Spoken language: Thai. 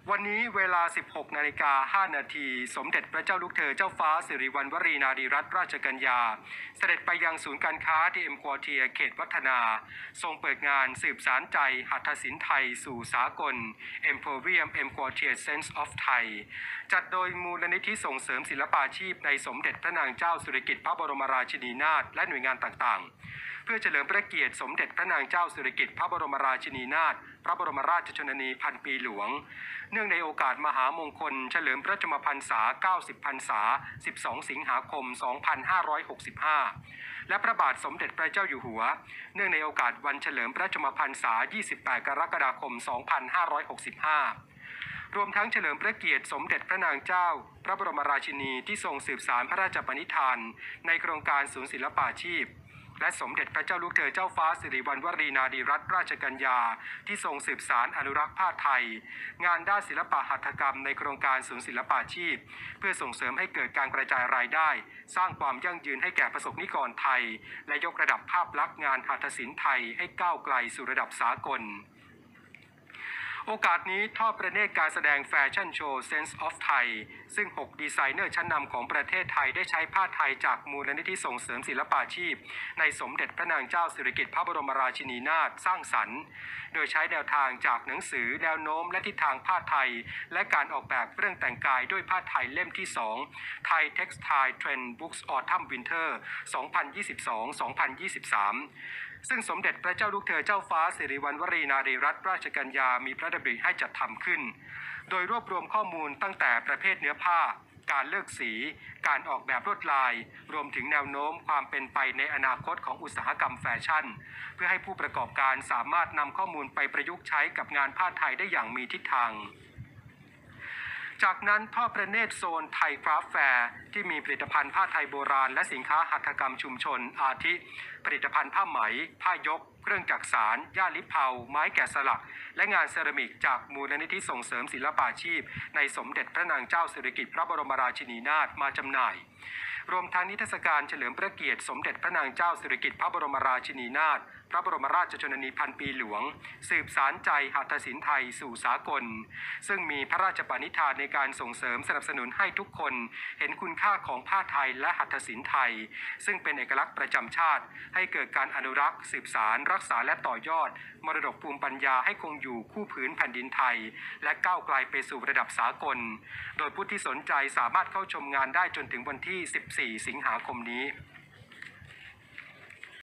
วันนี้เวลา 16:05 นาทีสมเด็จพระเจ้าลูกเธอเจ้าฟ้าสิริวัณวรีนารีรัตนราชกัญญาเสด็จไปยังศูนย์การค้าที่เอ็มควอเทียเขตวัฒนาทรงเปิดงานสืบสานใจหัตถศิลป์ไทยสู่สากล Emporium M Quartier Sense of Thai จัดโดยมูลนิธิส่งเสริมศิลปาชีพในสมเด็จพระนางเจ้าสิริกิติ์พระบรมราชินีนาถและหน่วยงานต่างๆเพื่อเฉลิมพระเกียรติสมเด็จพระนางเจ้าสิริกิติ์พระบรมราชินีนาถพระบรมราชชนนีพันปีหลวงเนื่องในโอกาสมหามงคลเฉลิมพระชนมพรรษา90พรรษา12สิงหาคม2565และพระบาทสมเด็จพระเจ้าอยู่หัวเนื่องในโอกาสวันเฉลิมพระชนมพรรษา28กรกฎาคม2565รวมทั้งเฉลิมพระเกียรติสมเด็จพระนางเจ้าพระบรมราชินีที่ทรงสืบสานพระราชปณิธานในโครงการศูนย์ศิลปาชีพและสมเด็จพระเจ้าลูกเธอเจ้าฟ้าสิริวัณวรีนารีรัตนราชกัญญาที่ทรงสืบสานอนุรักษ์ผ้าไทยงานด้านศิลปะหัตถกรรมในโครงการศูนย์ศิลปาชีพเพื่อส่งเสริมให้เกิดการกระจายรายได้สร้างความยั่งยืนให้แก่ประสบนิกรไทยและยกระดับภาพลักษณ์งานหัตถศิลป์ไทยให้ก้าวไกลสู่ระดับสากลโอกาสนี้ทอดพระเนตรการแสดงแฟชั่นโชว์ Sense of Thai ซึ่ง6ดีไซเนอร์ชั้นนำของประเทศไทยได้ใช้ผ้าไทยจากมูลนิธิส่งเสริมศิลปาชีพในสมเด็จพระนางเจ้าสิริกิติ์พระบรมราชินีนาถสร้างสรรค์โดยใช้แนวทางจากหนังสือแนวโน้มและทิศทางผ้าไทยและการออกแบบเครื่องแต่งกายด้วยผ้าไทยเล่มที่2 Thai Textile Trend Books Autumn Winter 2022-2023ซึ่งสมเด็จพระเจ้าลูกเธอเจ้าฟ้าสิริวัณวรีนารีรัตนราชกัญญามีพระดำริให้จัดทำขึ้นโดยรวบรวมข้อมูลตั้งแต่ประเภทเนื้อผ้าการเลือกสีการออกแบบลวดลายรวมถึงแนวโน้มความเป็นไปในอนาคตของอุตสาหกรรมแฟชั่นเพื่อให้ผู้ประกอบการสามารถนำข้อมูลไปประยุกต์ใช้กับงานผ้าไทยได้อย่างมีทิศทางจากนั้นทอดพระเนตรโซนไทยคราฟต์แฟร์ที่มีผลิตภัณฑ์ผ้าไทยโบราณและสินค้าหัตถกรรมชุมชนอาทิผลิตภัณฑ์ผ้าไหมผ้ายกเครื่องจักสานย่าลิเผาไม้แกะสลักและงานเซรามิกจากมูลนิธิส่งเสริมศิลปาชีพในสมเด็จพระนางเจ้าสิริกิติ์พระบรมราชินีนาถมาจำหน่ายรวมทั้งนิทรรศการเฉลิมพระเกียรติสมเด็จพระนางเจ้าสิริกิติ์พระบรมราชินีนาถพระบรมราชชนนีพันปีหลวงสืบสานใจหัตถศิลป์ไทยสู่สากลซึ่งมีพระราชปณิธานในการส่งเสริมสนับสนุนให้ทุกคนเห็นคุณค่าของผ้าไทยและหัตถศิลป์ไทยซึ่งเป็นเอกลักษณ์ประจำชาติให้เกิดการอนุรักษ์สืบสานรักษาและต่อยอดมรดกภูมิปัญญาให้คงอยู่คู่พื้นแผ่นดินไทยและก้าวไกลไปสู่ระดับสากลโดยผู้ที่สนใจสามารถเข้าชมงานได้จนถึงวันที่14สิงหาคมนี้